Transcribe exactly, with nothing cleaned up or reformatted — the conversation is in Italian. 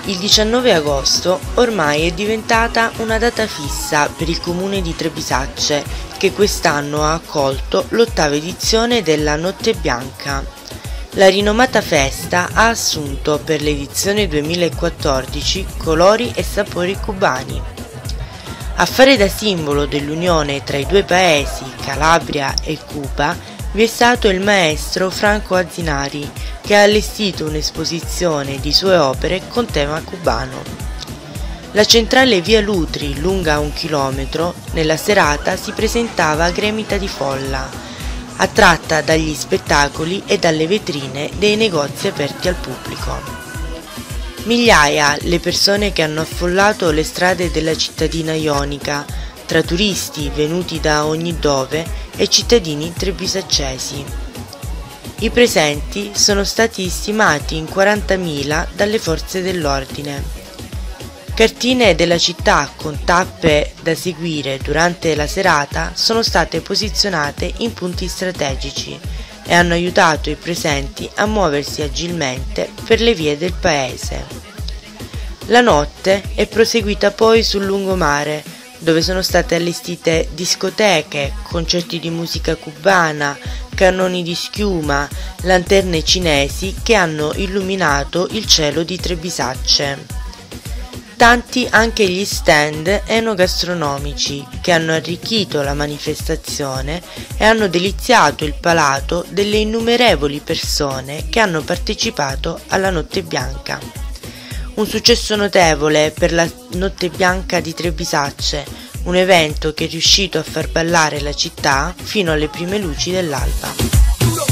Il diciannove agosto ormai è diventata una data fissa per il comune di Trebisacce, che quest'anno ha accolto l'ottava edizione della Notte Bianca. La rinomata festa ha assunto per l'edizione duemilaquattordici colori e sapori cubani. A fare da simbolo dell'unione tra i due paesi, Calabria e Cuba, vi è stato il maestro Franco Azzinari, che ha allestito un'esposizione di sue opere con tema cubano. La centrale via Lutri, lunga un chilometro, nella serata si presentava gremita di folla, attratta dagli spettacoli e dalle vetrine dei negozi aperti al pubblico. Migliaia le persone che hanno affollato le strade della cittadina ionica, tra turisti venuti da ogni dove e cittadini trebisaccesi. I presenti sono stati stimati in quarantamila dalle forze dell'ordine. Cartine della città con tappe da seguire durante la serata sono state posizionate in punti strategici e hanno aiutato i presenti a muoversi agilmente per le vie del paese. La notte è proseguita poi sul lungomare, dove sono state allestite discoteche, concerti di musica cubana, cannoni di schiuma, lanterne cinesi che hanno illuminato il cielo di Trebisacce. Tanti anche gli stand enogastronomici che hanno arricchito la manifestazione e hanno deliziato il palato delle innumerevoli persone che hanno partecipato alla Notte Bianca. Un successo notevole per la Notte Bianca di Trebisacce, un evento che è riuscito a far ballare la città fino alle prime luci dell'alba.